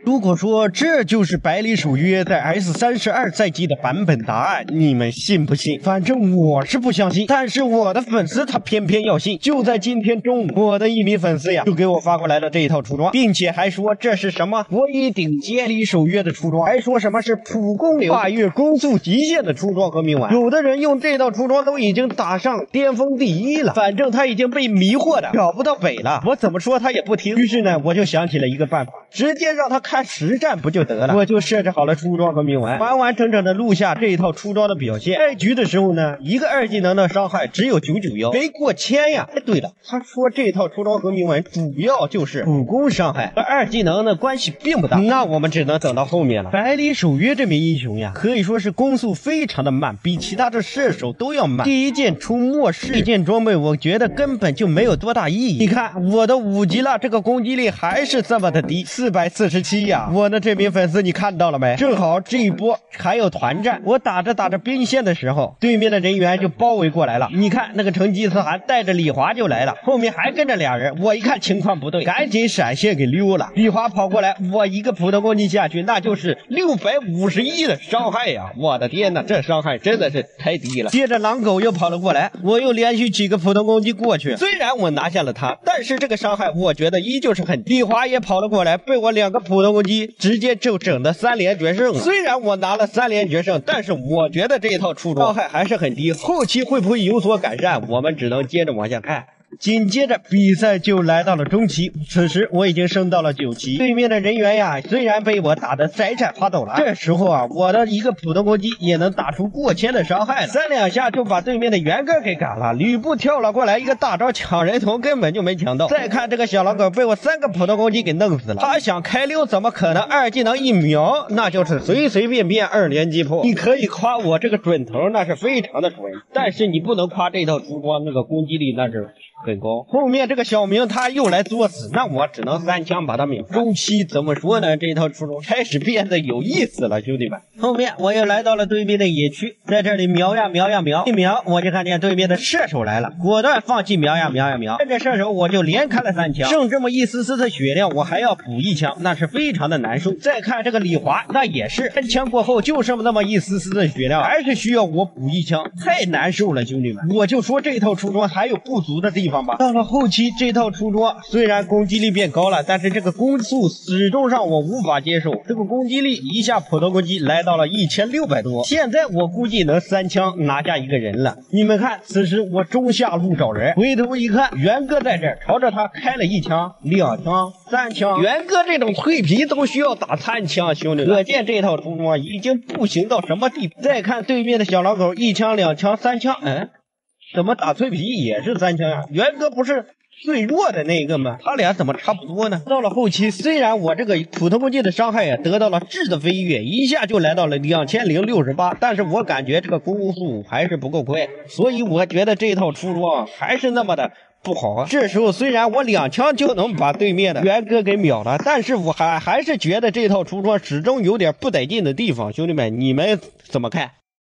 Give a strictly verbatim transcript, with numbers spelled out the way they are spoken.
如果说这就是百里守约在 S 三十二 赛季的版本答案，你们信不信？反正我是不相信，但是我的粉丝他偏偏要信。就在今天中午，我的一名粉丝呀就给我发过来了这一套出装，并且还说这是什么国一顶尖百里守约的出装，还说什么是普攻流跨越攻速极限的出装和铭文。有的人用这套出装都已经打上巅峰第一了，反正他已经被迷惑的找不到北了，我怎么说他也不听。于是呢，我就想起了一个办法，直接让他看实战不就得了。我就设置好了出装和铭文，完完整整的录下这一套出装的表现。开局的时候呢，一个二技能的伤害只有九九一，没过千呀。哎，对了，他说这套出装和铭文主要就是普攻伤害，和二技能的关系并不大，那我们只能等到后面了。百里守约这名英雄呀，可以说是攻速非常的慢，比其他的射手都要慢。第一件出末世这件装备，我觉得根本就没有多大意义。你看我的五级了，这个攻击力还是这么的低，四百四十七呀。我的这名粉丝你看到了没？正好这一波还有团战，我打着打着兵线的时候，对面的人员就包围过来了。你看那个成吉思汗带着李华就来了，后面还跟着俩人。我一看情况不对，赶紧闪现给溜了。李华跑过来，我一个普通攻击下去，那就是六百五十一的伤害呀！我的天哪，这伤害真的是太低了。接着狼狗又跑了过来，我又连续几个普通攻击过去，虽然我拿下了他，但是这个伤害我觉得依旧是很低。李华也跑了过来，被我两个普通攻击直接就整的三连决胜了。虽然我拿了三连决胜，但是我觉得这一套出装伤害还是很低，后期会不会有所改善，我们只能接着往下看。紧接着比赛就来到了中期，此时我已经升到了九级，对面的人员呀虽然被我打得摘摘发抖了，这时候啊我的一个普通攻击也能打出过千的伤害了，三两下就把对面的元哥给赶了。吕布跳了过来，一个大招抢人头根本就没抢到。再看这个小老狗被我三个普通攻击给弄死了，他想开溜怎么可能？二技能一秒那就是随随便便二连击破。你可以夸我这个准头那是非常的准，但是你不能夸这套出装那个攻击力那是很高。后面这个小明他又来作死，那我只能三枪把他秒。中期怎么说呢？这一套出装开始变得有意思了，兄弟们。后面我又来到了对面的野区，在这里瞄呀瞄呀瞄，一瞄我就看见对面的射手来了，果断放弃瞄呀瞄呀瞄，跟着射手我就连开了三枪，剩这么一丝丝的血量，我还要补一枪，那是非常的难受。再看这个李华，那也是三枪过后就剩那么一丝丝的血量，还是需要我补一枪，太难受了，兄弟们。我就说这套出装还有不足的地方吧。到了后期，这套出装虽然攻击力变高了，但是这个攻速始终让我无法接受。这个攻击力一下普通攻击来到了一千六百多，现在我估计能三枪拿下一个人了。你们看，此时我中下路找人，回头一看，元哥在这儿，朝着他开了一枪、两枪、三枪。元哥这种脆皮都需要打三枪，兄弟，可见这套出装已经不行到什么地步。再看对面的小老狗，一枪、两枪、三枪，嗯。怎么打脆皮也是三枪呀？元哥不是最弱的那个吗？他俩怎么差不多呢？到了后期，虽然我这个普通攻击的伤害呀得到了质的飞跃，一下就来到了两千零六十八，但是我感觉这个攻速还是不够快，所以我觉得这套出装还是那么的不好啊。这时候虽然我两枪就能把对面的元哥给秒了，但是我还还是觉得这套出装始终有点不得劲的地方。兄弟们，你们怎么看？